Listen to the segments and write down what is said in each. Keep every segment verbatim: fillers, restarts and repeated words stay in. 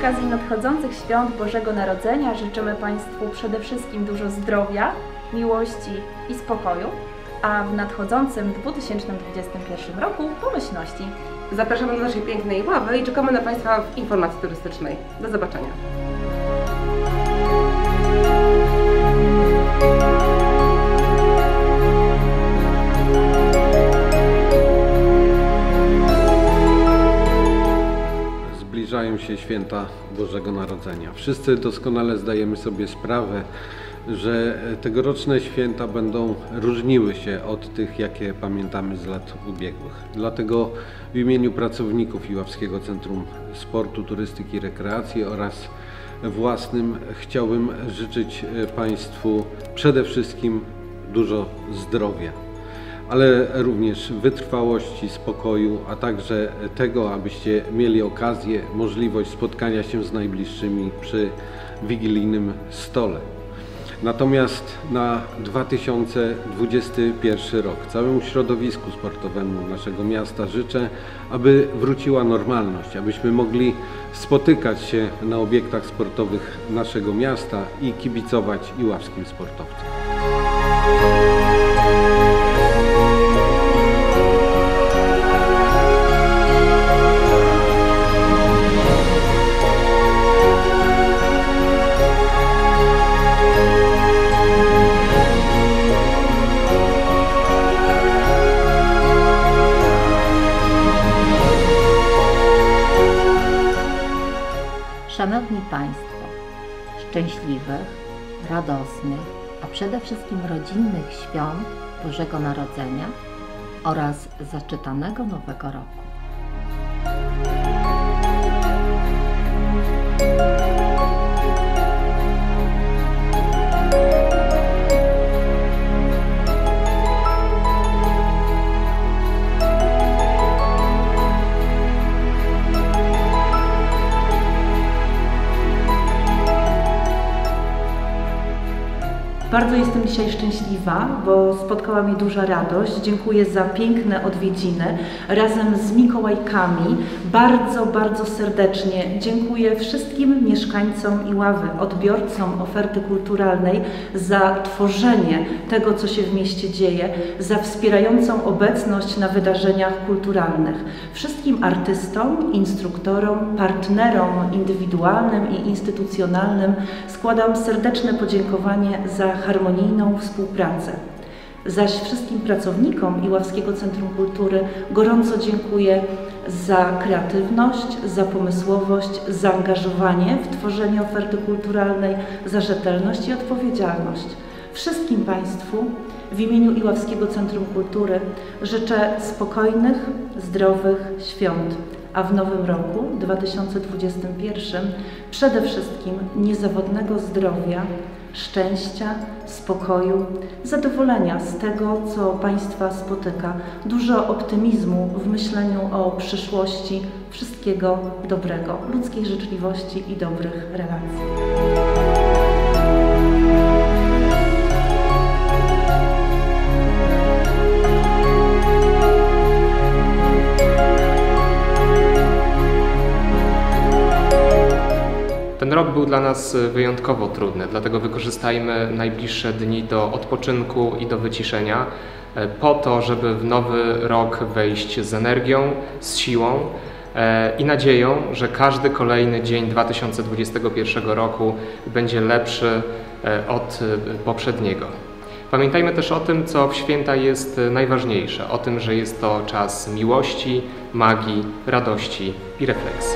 okazji nadchodzących świąt Bożego Narodzenia życzymy Państwu przede wszystkim dużo zdrowia, miłości i spokoju, a w nadchodzącym dwa tysiące dwudziestym pierwszym roku pomyślności. Zapraszamy do naszej pięknej ławy i czekamy na Państwa w informacji turystycznej. Do zobaczenia. Zbliżają się święta Bożego Narodzenia. Wszyscy doskonale zdajemy sobie sprawę, że tegoroczne święta będą różniły się od tych, jakie pamiętamy z lat ubiegłych. Dlatego w imieniu pracowników Iławskiego Centrum Sportu, Turystyki i Rekreacji oraz własnym chciałbym życzyć Państwu przede wszystkim dużo zdrowia, ale również wytrwałości, spokoju, a także tego, abyście mieli okazję, możliwość spotkania się z najbliższymi przy wigilijnym stole. Natomiast na dwa tysiące dwudziesty pierwszy rok całemu środowisku sportowemu naszego miasta życzę, aby wróciła normalność, abyśmy mogli spotykać się na obiektach sportowych naszego miasta i kibicować iławskim sportowcom. Szanowni Państwo, szczęśliwych, radosnych, a przede wszystkim rodzinnych świąt Bożego Narodzenia oraz zaczytanego Nowego Roku. Bardzo jestem dzisiaj szczęśliwa, bo spotkała mnie duża radość. Dziękuję za piękne odwiedziny razem z Mikołajkami. Bardzo, bardzo serdecznie dziękuję wszystkim mieszkańcom Iławy, odbiorcom oferty kulturalnej za tworzenie tego, co się w mieście dzieje, za wspierającą obecność na wydarzeniach kulturalnych. Wszystkim artystom, instruktorom, partnerom indywidualnym i instytucjonalnym składam serdeczne podziękowanie za harmonijną współpracę. Zaś wszystkim pracownikom Iławskiego Centrum Kultury gorąco dziękuję za kreatywność, za pomysłowość, zaangażowanie w tworzenie oferty kulturalnej, za rzetelność i odpowiedzialność. Wszystkim Państwu w imieniu Iławskiego Centrum Kultury życzę spokojnych, zdrowych świąt, a w nowym roku dwa tysiące dwudziestym pierwszym przede wszystkim niezawodnego zdrowia, szczęścia, spokoju, zadowolenia z tego, co Państwa spotyka, dużo optymizmu w myśleniu o przyszłości, wszystkiego dobrego, ludzkiej życzliwości i dobrych relacji. Ten rok był dla nas wyjątkowo trudny, dlatego wykorzystajmy najbliższe dni do odpoczynku i do wyciszenia, po to, żeby w nowy rok wejść z energią, z siłą i nadzieją, że każdy kolejny dzień dwa tysiące dwudziestego pierwszego roku będzie lepszy od poprzedniego. Pamiętajmy też o tym, co w święta jest najważniejsze, o tym, że jest to czas miłości, magii, radości i refleksji.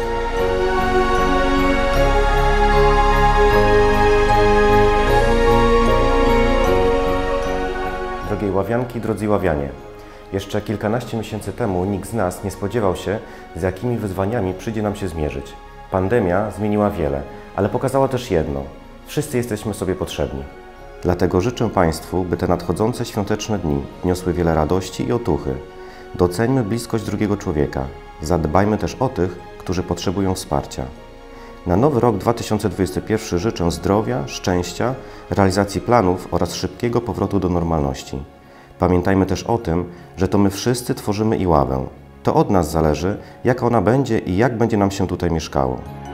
Drogie Iławianki, drodzy Iławianie, jeszcze kilkanaście miesięcy temu nikt z nas nie spodziewał się, z jakimi wyzwaniami przyjdzie nam się zmierzyć. Pandemia zmieniła wiele, ale pokazała też jedno – wszyscy jesteśmy sobie potrzebni. Dlatego życzę Państwu, by te nadchodzące świąteczne dni niosły wiele radości i otuchy. Doceńmy bliskość drugiego człowieka, zadbajmy też o tych, którzy potrzebują wsparcia. Na nowy rok dwa tysiące dwudziesty pierwszy życzę zdrowia, szczęścia, realizacji planów oraz szybkiego powrotu do normalności. Pamiętajmy też o tym, że to my wszyscy tworzymy Iławę. To od nas zależy, jaka ona będzie i jak będzie nam się tutaj mieszkało.